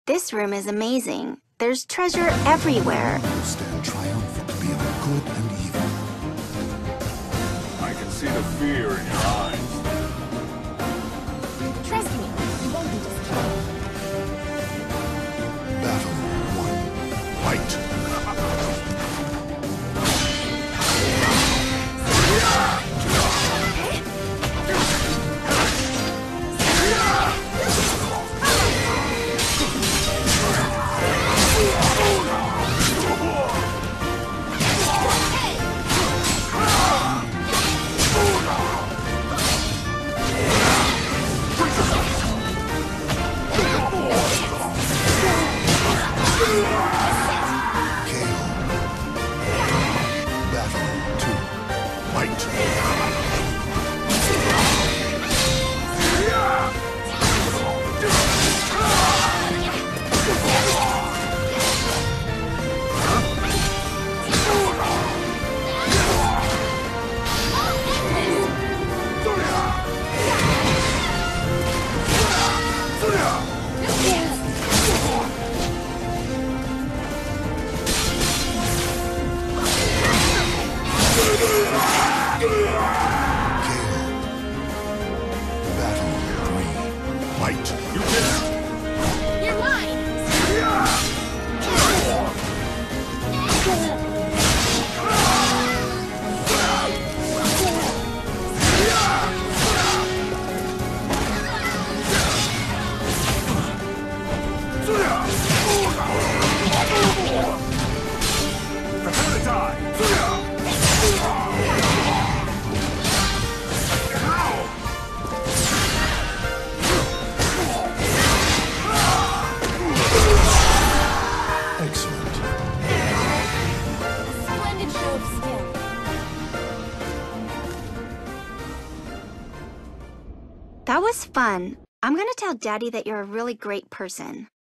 This room is amazing. There's treasure everywhere. You stand triumphant beyond good and evil. I can see the fear in your eyes. Trust me, you won't be destroyed. Battle 1. Fight! That was fun. I'm gonna tell Daddy that you're a really great person.